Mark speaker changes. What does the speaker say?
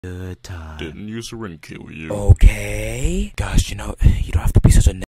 Speaker 1: Good time.
Speaker 2: Didn't use her and kill you.
Speaker 1: Okay. Gosh, you don't have to be such a